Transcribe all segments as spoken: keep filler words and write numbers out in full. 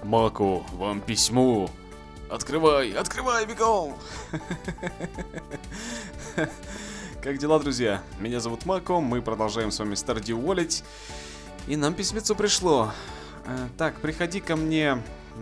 Маку, вам письмо. Открывай, открывай, бегом! Как дела, друзья? Меня зовут Мако, мы продолжаем с вами Stardew Valley. И нам письмецо пришло. Так, приходи ко мне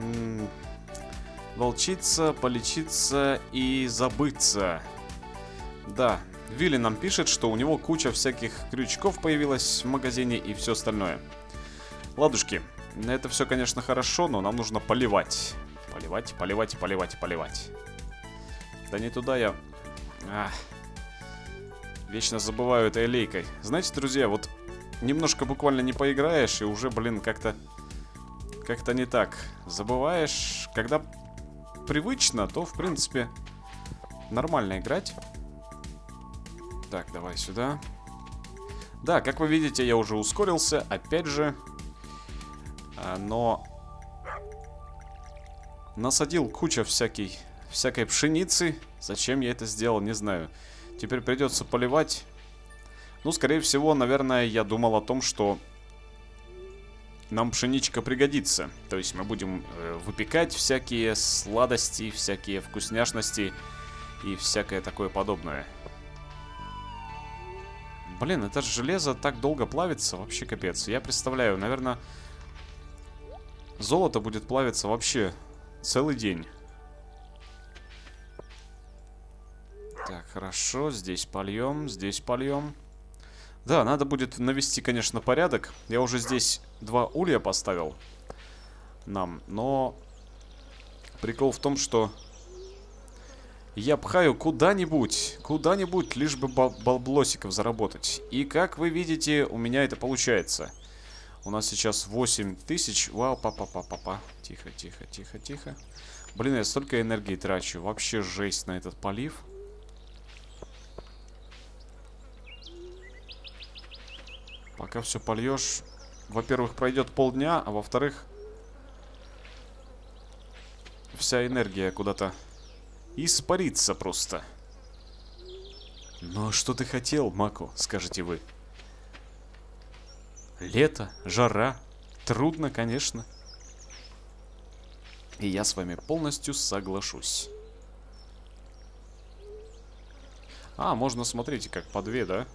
волчиться, полечиться и забыться. Да, Вилли нам пишет, что у него куча всяких крючков появилась в магазине и все остальное. Ладушки, это все, конечно, хорошо, но нам нужно поливать. Поливать, поливать, поливать, поливать. Да не туда я... Ах. Вечно забываю этой лейкой. Знаете, друзья, вот немножко буквально не поиграешь, и уже, блин, как-то... Как-то не так. Забываешь, когда привычно, то, в принципе, нормально играть. Так, давай сюда. Да, как вы видите, я уже ускорился, опять же. Но... Насадил кучу всякой, всякой пшеницы. Зачем я это сделал, не знаю. Теперь придется поливать. Ну, скорее всего, наверное, я думал о том, что нам пшеничка пригодится. То есть мы будем э, выпекать всякие сладости, всякие вкусняшности и всякое такое подобное. Блин, это же железо так долго плавится, вообще капец. Я представляю, наверное, золото будет плавиться вообще целый день. Так, хорошо, здесь польем, здесь польем. Да, надо будет навести, конечно, порядок. Я уже здесь два улья поставил нам, но прикол в том, что я пхаю куда-нибудь, куда-нибудь, лишь бы баблосиков заработать. И как вы видите, у меня это получается. У нас сейчас восемь тысяч. Вау, папа-папа-папа. Тихо, тихо, тихо, тихо. Блин, я столько энергии трачу. Вообще жесть на этот полив. Пока все польешь, во-первых, пройдет полдня, а во-вторых, вся энергия куда-то испарится просто. Но что ты хотел, Мако, скажете вы? Лето, жара, трудно, конечно. И я с вами полностью соглашусь. А, можно, смотрите, как по две, да?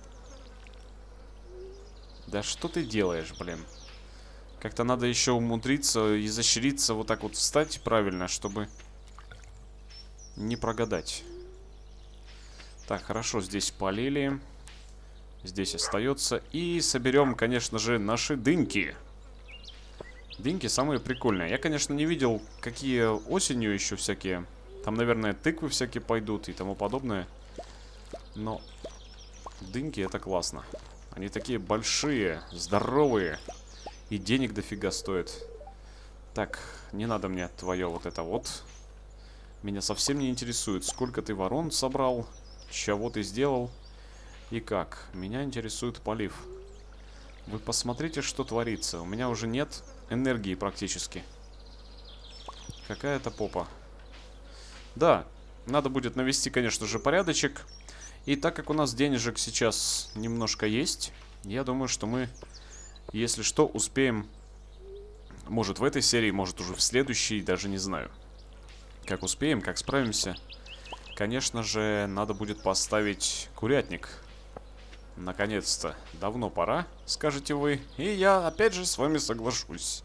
Да что ты делаешь, блин? Как-то надо еще умудриться, изощриться, вот так вот встать правильно, чтобы не прогадать. Так, хорошо, здесь полили. Здесь остается. И соберем, конечно же, наши дыньки. Дыньки самые прикольные. Я, конечно, не видел, какие осенью еще всякие. Там, наверное, тыквы всякие пойдут и тому подобное. Но дыньки это классно. Они такие большие, здоровые. И денег дофига стоят. Так, не надо мне твое вот это вот. Меня совсем не интересует, сколько ты ворон собрал, чего ты сделал и как. Меня интересует полив. Вы посмотрите, что творится. У меня уже нет энергии практически. Какая-то попа. Да, надо будет навести, конечно же, порядочек. И так как у нас денежек сейчас немножко есть, я думаю, что мы, если что, успеем. Может в этой серии, может уже в следующей, даже не знаю. Как успеем, как справимся. Конечно же, надо будет поставить курятник. Наконец-то. Давно пора, скажете вы. И я опять же с вами соглашусь.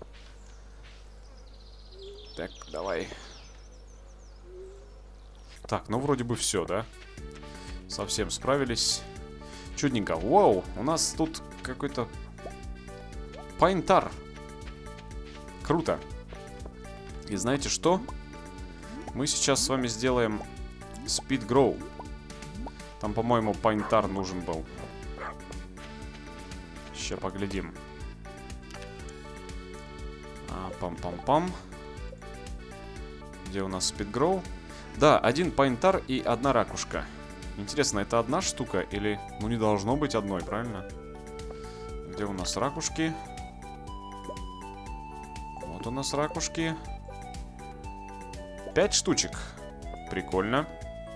Так, давай. Так, ну вроде бы все, да? Совсем справились. Чудненько. Вау, у нас тут какой-то пайнтар. Круто. И знаете что? Мы сейчас с вами сделаем Speed Grow. Там, по-моему, пайнтар нужен был. Сейчас поглядим. А, пам-пам-пам. Где у нас Speed Grow? Да, один пайнтар и одна ракушка. Интересно, это одна штука или... Ну, не должно быть одной, правильно? Где у нас ракушки? Вот у нас ракушки. Пять штучек. Прикольно.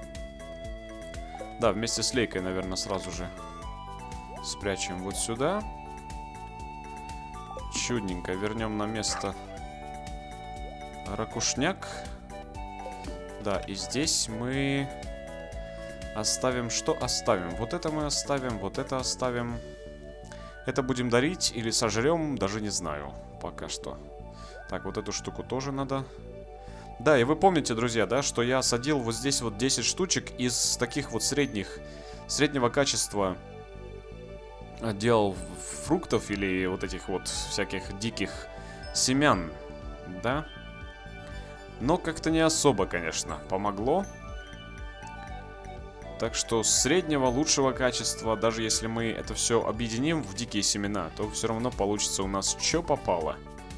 Да, вместе с лейкой, наверное, сразу же спрячем вот сюда. Чудненько. Вернем на место ракушняк. Да, и здесь мы оставим... Что оставим? Вот это мы оставим, вот это оставим. Это будем дарить или сожрем, даже не знаю пока что. Так, вот эту штуку тоже надо. Да, и вы помните, друзья, да, что я садил вот здесь вот десять штучек из таких вот средних, среднего качества. Делал фруктов или вот этих вот всяких диких семян, да? Но как-то не особо, конечно, помогло. Так что среднего, лучшего качества, даже если мы это все объединим в дикие семена, то все равно получится у нас что попало.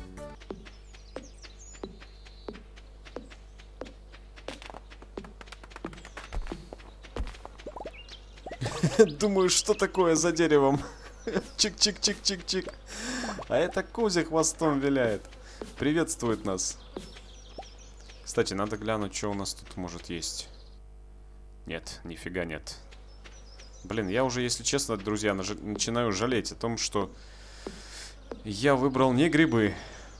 Думаю, что такое за деревом? Чик-чик-чик-чик-чик. А это Кузя хвостом виляет. Приветствует нас. Кстати, надо глянуть, что у нас тут может есть. Нет, нифига нет. Блин, я уже, если честно, друзья, начинаю жалеть о том, что я выбрал не грибы.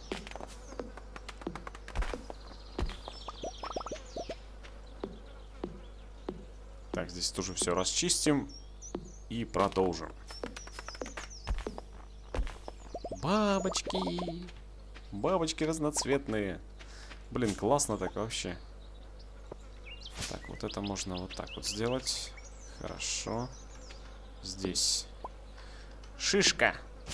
Так, здесь тоже все расчистим и продолжим. Бабочки! Бабочки разноцветные. Блин, классно так вообще. Так, вот это можно вот так вот сделать. Хорошо. Здесь. Шишка.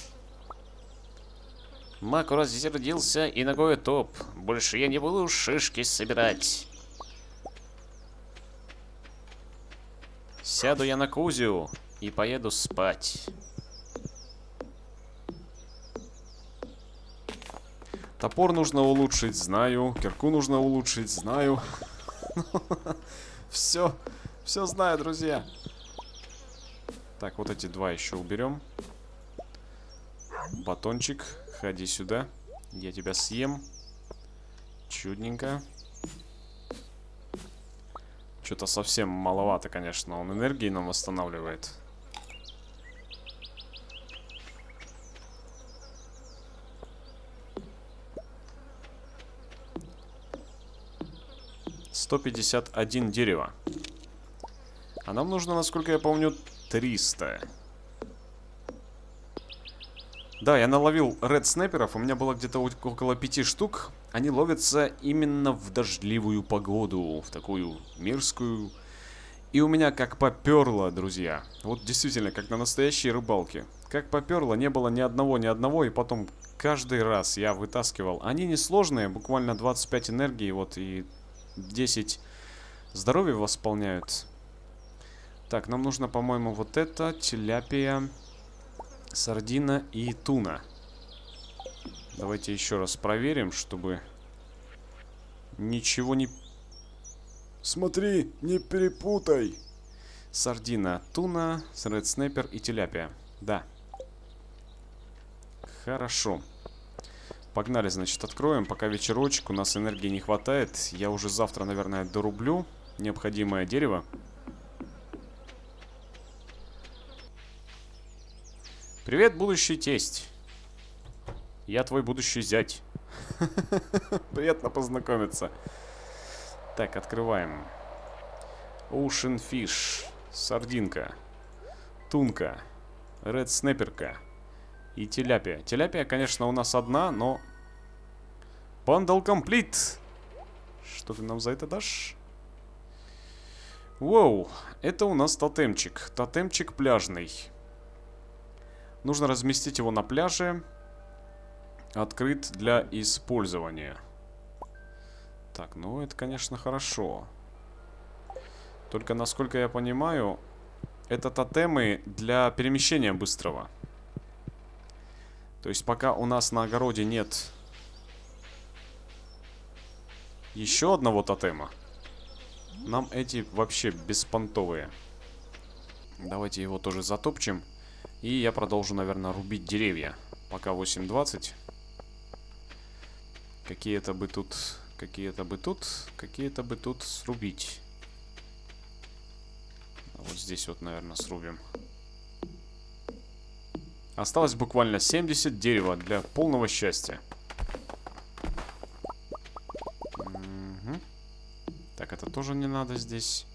Мак рассердился и ногой топ. Больше я не буду шишки собирать. Сяду я на Кузю и поеду спать. Топор нужно улучшить, знаю. Кирку нужно улучшить, знаю. Все, все знаю, друзья. Так, вот эти два еще уберем. Батончик, ходи сюда. Я тебя съем. Чудненько. Что-то совсем маловато, конечно. Он энергии нам восстанавливает. сто пятьдесят один дерева. А нам нужно, насколько я помню, триста. Да, я наловил ред снайперов. У меня было где-то около пяти штук. Они ловятся именно в дождливую погоду. В такую мерзкую. И у меня как поперло, друзья. Вот действительно, как на настоящей рыбалке. Как поперло, не было ни одного, ни одного. И потом каждый раз я вытаскивал. Они несложные, буквально двадцать пять энергии. Вот и десять здоровья восполняют. Так, нам нужно, по-моему, вот это, тиляпия, сардина и туна. Давайте еще раз проверим, чтобы ничего не... Смотри, не перепутай. Сардина, туна, ред снайпер и тиляпия. Да. Хорошо. Погнали, значит, откроем. Пока вечерочек, у нас энергии не хватает. Я уже завтра, наверное, дорублю необходимое дерево. Привет, будущий тесть. Я твой будущий зять. Приятно познакомиться. Так, открываем. Ocean Fish. Сардинка. Тунка. Ред снайперка. И тиляпия. Тиляпия, конечно, у нас одна, но... Бандл комплит. Что ты нам за это дашь? Воу, это у нас тотемчик. Тотемчик пляжный. Нужно разместить его на пляже. Открыт для использования. Так, ну это, конечно, хорошо. Только, насколько я понимаю, это тотемы для перемещения быстрого. То есть пока у нас на огороде нет еще одного тотема, нам эти вообще беспонтовые. Давайте его тоже затопчем. И я продолжу, наверное, рубить деревья. Пока восемь двадцать. Какие-то бы тут... Какие-то бы тут... Какие-то бы тут срубить. Вот здесь вот, наверное, срубим. Осталось буквально семьдесят дерева для полного счастья. Так, это тоже не надо здесь.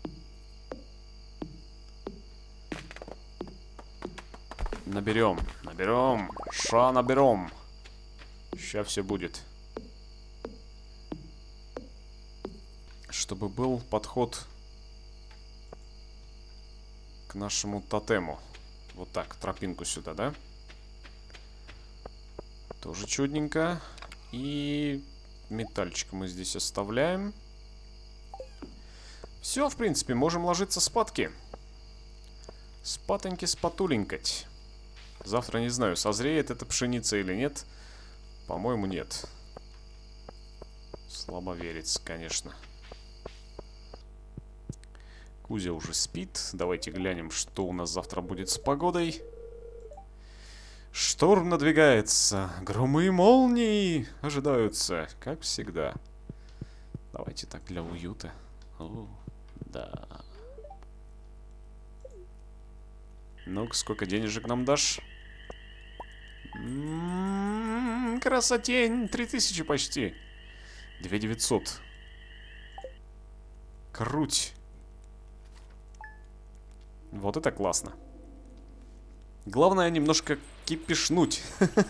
Наберем, наберем, ша наберем. Сейчас все будет. Чтобы был подход к нашему тотему. Вот так, тропинку сюда, да? Тоже чудненько. И метальчик мы здесь оставляем. Все, в принципе, можем ложиться спадки. Спатоньки спатуленькать. Завтра не знаю, созреет эта пшеница или нет. По-моему, нет. Слабо верится, конечно. Кузя уже спит. Давайте глянем, что у нас завтра будет с погодой. Шторм надвигается. Громы и молнии ожидаются, как всегда. Давайте так для уюта. О, да. Ну-ка, сколько денежек нам дашь? М-м-м, красотень. Три тысячи почти. Две девятьсот. Круть. Вот это классно. Главное немножко кипишнуть.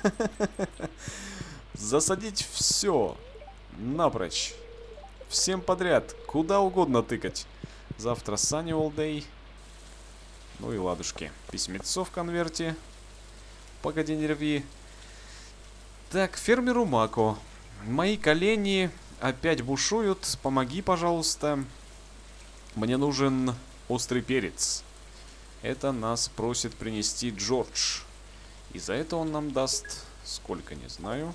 Засадить все. Напрочь. Всем подряд. Куда угодно тыкать. Завтра Sunny all day. Ну и ладушки. Письмецо в конверте. Погоди, не рви. Так, фермеру Мако. Мои колени опять бушуют. Помоги, пожалуйста. Мне нужен острый перец. Это нас просит принести Джордж. И за это он нам даст... Сколько, не знаю.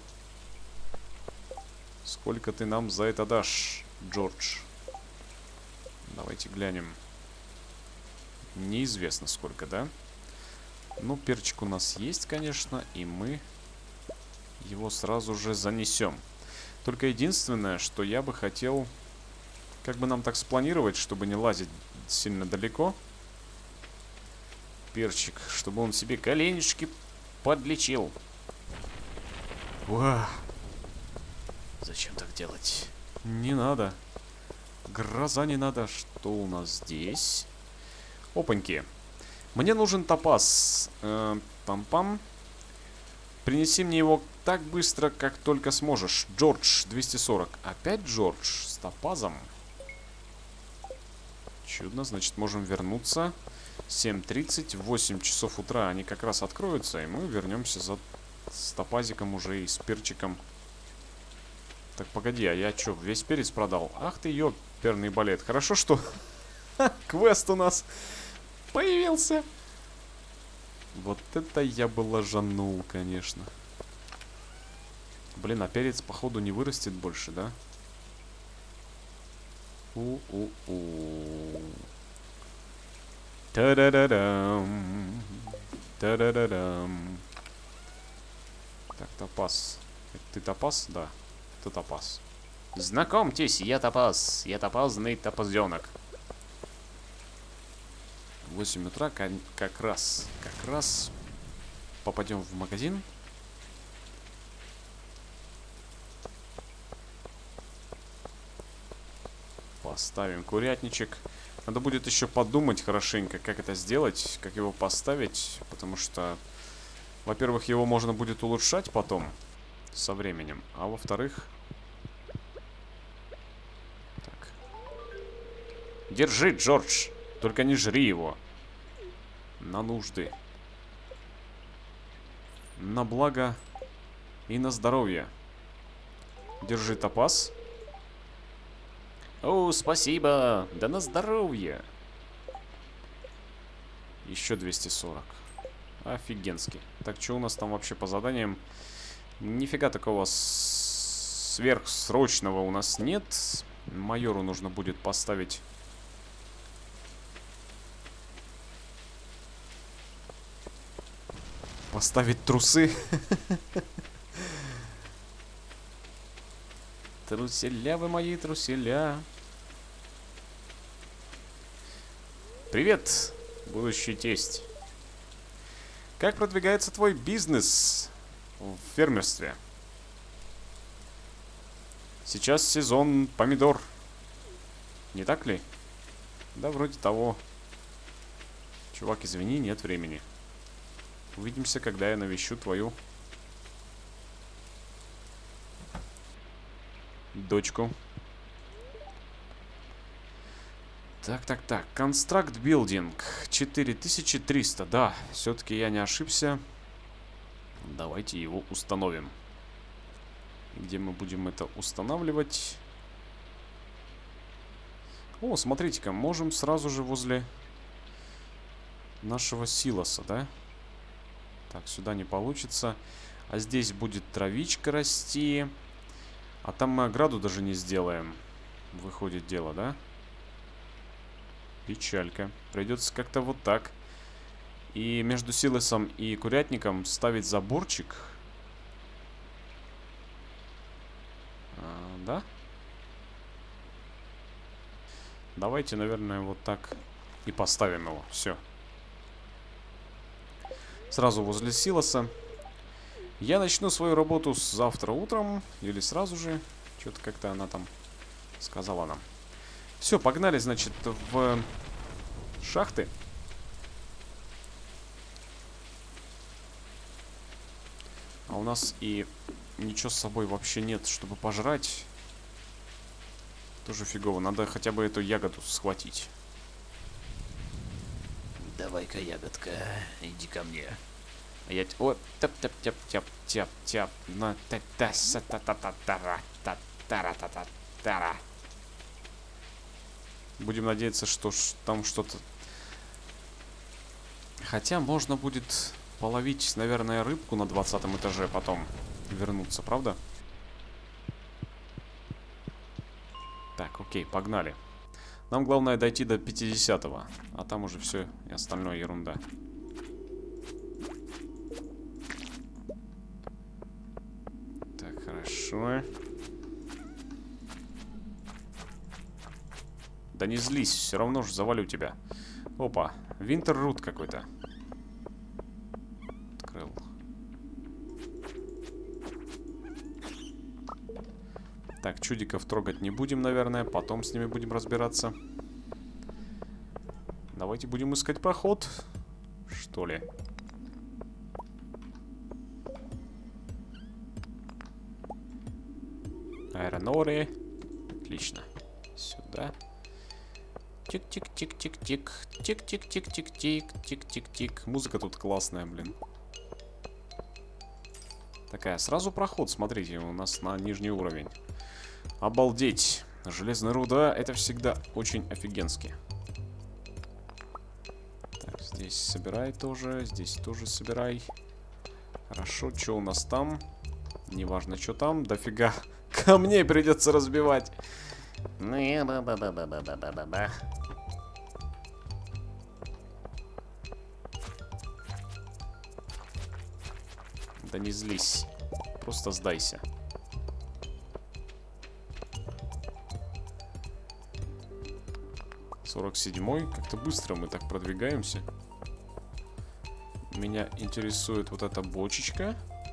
Сколько ты нам за это дашь, Джордж? Давайте глянем. Неизвестно сколько, да? Ну, перчик у нас есть, конечно. И мы его сразу же занесем. Только единственное, что я бы хотел... Как бы нам так спланировать, чтобы не лазить сильно далеко. Перчик, чтобы он себе коленечки подлечил. Уа. Зачем так делать? Не надо. Гроза не надо. Что у нас здесь? Опаньки. Мне нужен топаз. Э, пам-пам. Принеси мне его так быстро, как только сможешь. Джордж, двести сорок. Опять Джордж с топазом. Чудно, значит, можем вернуться. семь тридцать, восемь часов утра они как раз откроются, и мы вернемся за с топазиком уже и с перчиком. Так, погоди, а я что, весь перец продал? Ах ты, ёперный балет. Хорошо, что квест у нас появился. Вот это я бы ложанул, конечно. Блин, а перец, походу, не вырастет больше, да? У-у-у. Та-да-да-дам. Та-да-да-дам. Так, топаз. Это ты топаз? Да, ты топаз. Знакомьтесь, я топаз. Я топазный топазенок. восемь утра как раз. Как раз попадем в магазин. Поставим курятничек. Надо будет еще подумать хорошенько, как это сделать, как его поставить, потому что, во-первых, его можно будет улучшать потом, со временем, а во-вторых... Так. Держи, Джордж, только не жри его. На нужды. На благо и на здоровье. Держи топаз. О, спасибо. Да на здоровье. Еще двести сорок. Офигенски. Так, что у нас там вообще по заданиям? Нифига такого сверхсрочного у нас нет. Майору нужно будет поставить... Поставить трусы. Труселя вы мои, труселя. Привет, будущий тесть. Как продвигается твой бизнес в фермерстве? Сейчас сезон помидор. Не так ли? Да, вроде того. Чувак, извини, нет времени. Увидимся, когда я навещу твою дочку. Так, так, так. Construct Building. четыре тысячи триста. Да, все-таки я не ошибся. Давайте его установим. Где мы будем это устанавливать? О, смотрите-ка, можем сразу же возле нашего силоса, да? Так, сюда не получится. А здесь будет травичка расти. А там мы ограду даже не сделаем. Выходит дело, да? Печалька. Придется как-то вот так. И между силосом и курятником ставить заборчик. А, да? Давайте, наверное, вот так и поставим его. Все. Сразу возле силоса. Я начну свою работу с завтра утром. Или сразу же. Что-то как-то она там сказала нам. Все, погнали, значит, в шахты. А у нас и ничего с собой вообще нет, чтобы пожрать. Тоже фигово. Надо хотя бы эту ягоду схватить. Давай-ка, ягодка, иди ко мне. А я... О, тяп-тяп-тяп-тяп-тяп. На та та са та та та тара та тара та та тара. Будем надеяться, что там что-то... Хотя можно будет половить, наверное, рыбку на двадцатом этаже, потом вернуться, правда? Так, окей, погнали. Нам главное дойти до пятидесятого, а там уже все и остальное ерунда. Так, хорошо. Да не злись, все равно же завалю тебя. Опа, Винтеррут какой-то. Открыл. Так, чудиков трогать не будем, наверное. Потом с ними будем разбираться. Давайте будем искать проход. Что ли? Аэроноры. Отлично. Сюда. Тик-тик-тик-тик-тик. Тик-тик-тик-тик-тик. Тик-тик-тик. Музыка тут классная, блин. Такая, сразу проход, смотрите, у нас на нижний уровень. Обалдеть. Железная руда, это всегда очень офигенски. Так, здесь собирай тоже, здесь тоже собирай. Хорошо, что у нас там? Неважно, что там, дофига камней придется разбивать. Ну и ба-ба-ба-ба-ба-ба-ба-ба. Да не злись, просто сдайся. сорок седьмой, как-то быстро мы так продвигаемся. Меня интересует вот эта бочечка.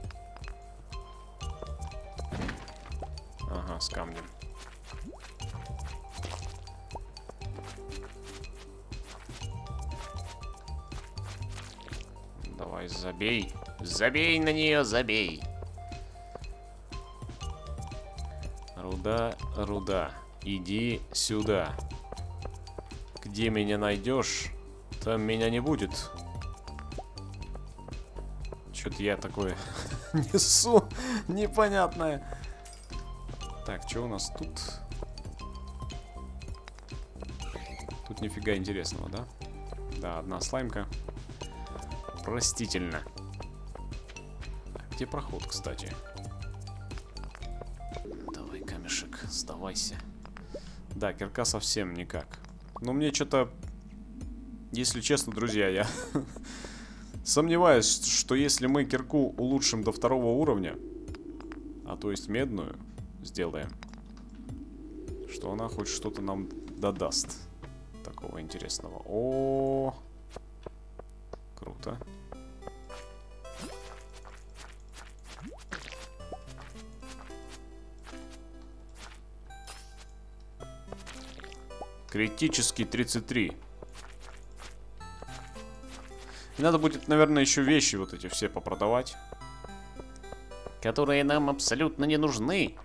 Ага, с камнем. Давай, забей. Забей на нее, забей. Руда, руда. Иди сюда. Где меня найдешь, там меня не будет. Что-то я такое несу непонятное. Так, что у нас тут? Тут нифига интересного, да? Да, одна слаймка. Простительно. Так, где проход, кстати? Давай, камешек, сдавайся. Да, кирка совсем никак. Но мне что-то, если честно, друзья, я сомневаюсь, что если мы кирку улучшим до второго уровня, а то есть медную сделаем, что она хоть что-то нам додаст такого интересного. О, круто. Критический тридцать три. И надо будет, наверное, еще вещи вот эти все попродавать. Которые нам абсолютно не нужны.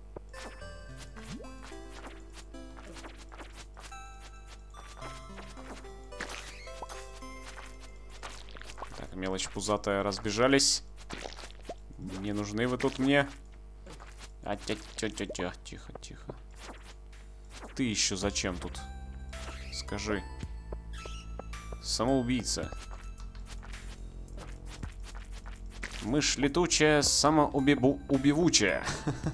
Так, мелочь пузатая, разбежались. Не нужны вы тут мне. А, тя тя тя тя тихо, тихо. Ты еще зачем тут? Скажи. Самоубийца. Мышь летучая, самоубивучая.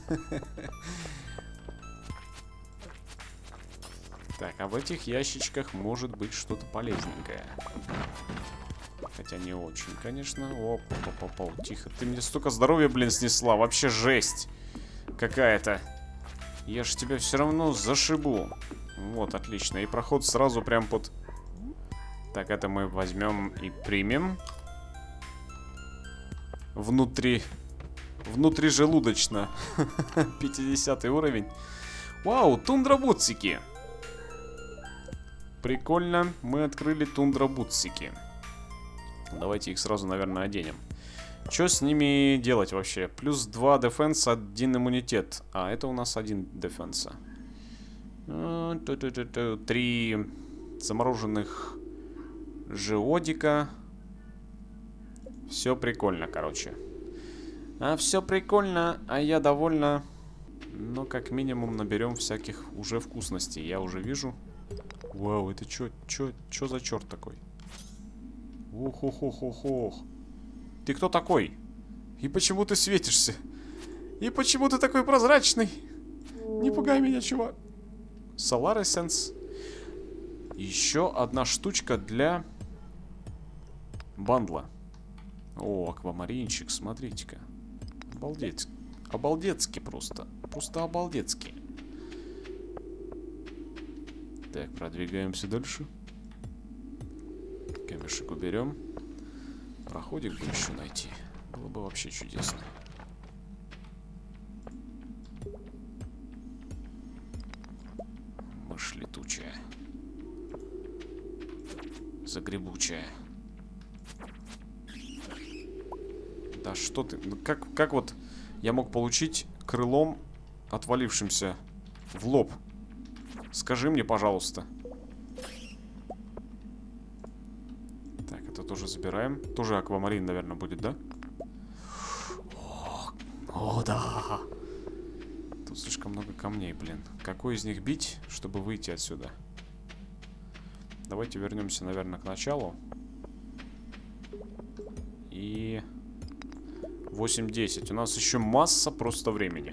Так, а в этих ящичках может быть что-то полезненькое. Хотя не очень, конечно. Оп, оп, оп, оп, тихо. Ты мне столько здоровья, блин, снесла. Вообще жесть какая-то. Я ж тебя все равно зашибу. Вот, отлично. И проход сразу прям под... Так, это мы возьмем и примем. Внутри... Внутрижелудочно. пятидесятый уровень. Вау, тундра-бутсики. Прикольно. Мы открыли тундра-бутсики. Давайте их сразу, наверное, оденем. Что с ними делать вообще? Плюс два дефенса, один иммунитет. А, это у нас один дефенса. Три замороженных желудика. Все прикольно, короче. А все прикольно, а я довольна. Но как минимум наберем всяких уже вкусностей. Я уже вижу. Вау, это что, что, что за черт такой? Ох-ох-ох-ох-ох. Ты кто такой? И почему ты светишься? И почему ты такой прозрачный? Не пугай меня, чувак. Solar Essence. Еще одна штучка для бандла. О, аквамаринчик, смотрите-ка. Обалдеть. Обалдецки просто. Просто обалдецки. Так, продвигаемся дальше. Камешек уберем. Проходик бы еще найти. Было бы вообще чудесно. Мышь летучая. Загребучая. Да что ты... Ну как, как вот я мог получить крылом, отвалившимся в лоб? Скажи мне, пожалуйста. Так, это тоже забираем. Тоже аквамарин, наверное, будет, да? О, о, да. Тут слишком много камней, блин. Какой из них бить, чтобы выйти отсюда? Давайте вернемся, наверное, к началу. И... восемь десять. У нас еще масса просто времени.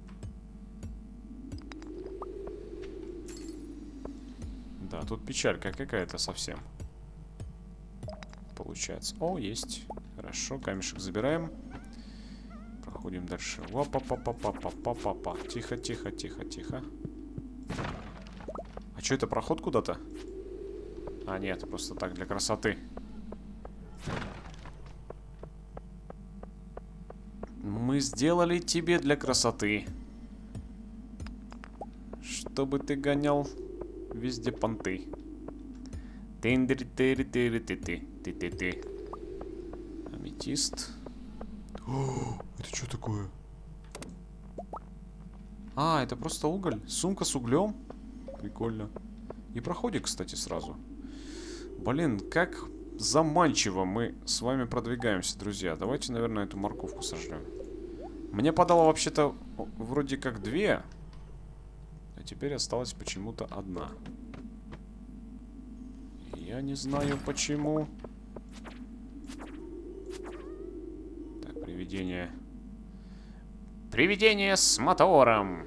Да, тут печалька какая-то совсем. Получается. О, есть. Хорошо, камешек забираем. Проходим дальше. Опа-па-па-па-па-па-па. Тихо, тихо, тихо, тихо. А что, это проход куда-то? А, нет, просто так, для красоты. Мы сделали тебе для красоты. Чтобы ты гонял везде понты. Ты-ты-ты-ты-ты-ты-ты-ты. Аметист. О, это что такое? А, это просто уголь. Сумка с углем. Прикольно. И проходик, кстати, сразу. Блин, как заманчиво мы с вами продвигаемся, друзья. Давайте, наверное, эту морковку сожрем. Мне подало вообще-то вроде как две. А теперь осталась почему-то одна. Я не знаю почему. Так, привидение. Привидение с мотором.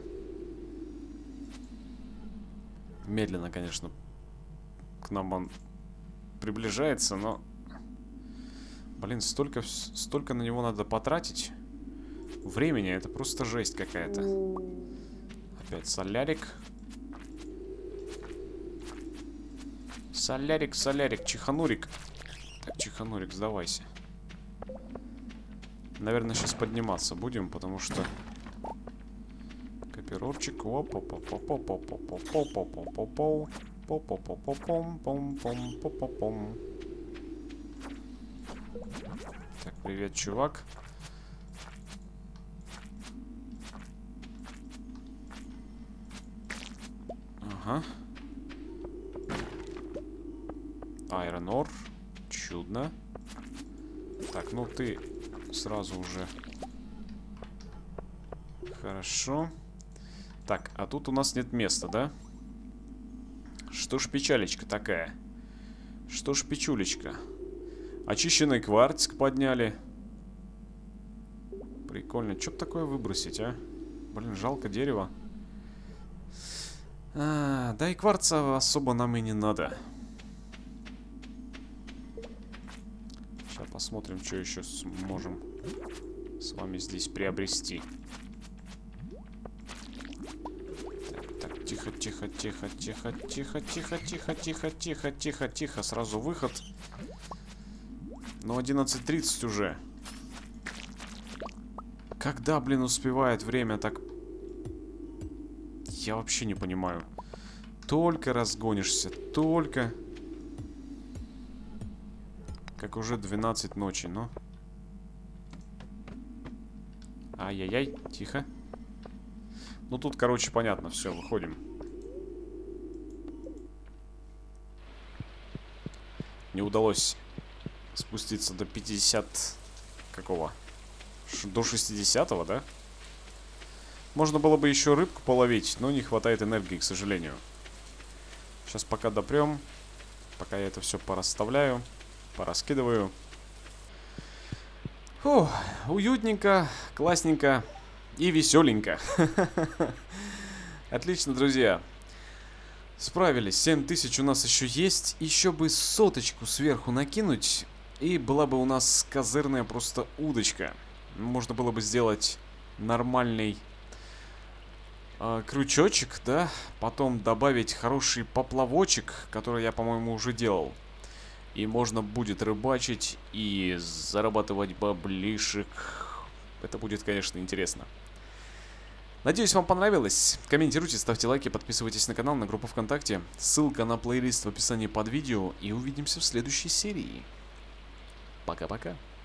Медленно, конечно, к нам он приближается, но... Блин, столько, столько на него надо потратить. Времени, это просто жесть какая-то. Опять солярик. Солярик, солярик, чиханурик. Так, чиханурик, сдавайся. Наверное, сейчас подниматься будем, потому что... перорчик. Так, привет, чувак. Ага. Iron Ore. Чудно. Так, ну ты сразу уже... Хорошо. Так, а тут у нас нет места, да? Что ж печалечка такая? Что ж печулечка? Очищенный кварцик подняли. Прикольно. Что бы такое выбросить, а? Блин, жалко дерева. А, да и кварца особо нам и не надо. Сейчас посмотрим, что еще сможем с вами здесь приобрести. Так, так, тихо, тихо, тихо, тихо, тихо, тихо, тихо, тихо, тихо, тихо, тихо. Сразу выход. Ну, одиннадцать тридцать уже. Когда, блин, успевает время так... Я вообще не понимаю. Только разгонишься, только... Как уже двенадцать ночи, но... Ай-яй-яй, тихо. Ну тут, короче, понятно, все, выходим. Не удалось спуститься до пятидесят... Какого? Ш до шестидесятого, да? Можно было бы еще рыбку половить, но не хватает энергии, к сожалению. Сейчас пока допрем. Пока я это все порасставляю. Пораскидываю. Фу, уютненько, классненько и веселенько. Отлично, друзья. Справились. семь тысяч у нас еще есть. Еще бы соточку сверху накинуть. И была бы у нас козырная просто удочка. Можно было бы сделать нормальный э, крючочек, да. Потом добавить хороший поплавочек, который я, по-моему, уже делал. И можно будет рыбачить и зарабатывать баблишек. Это будет, конечно, интересно. Надеюсь, вам понравилось. Комментируйте, ставьте лайки, подписывайтесь на канал, на группу ВКонтакте. Ссылка на плейлист в описании под видео. И увидимся в следующей серии. Пока-пока.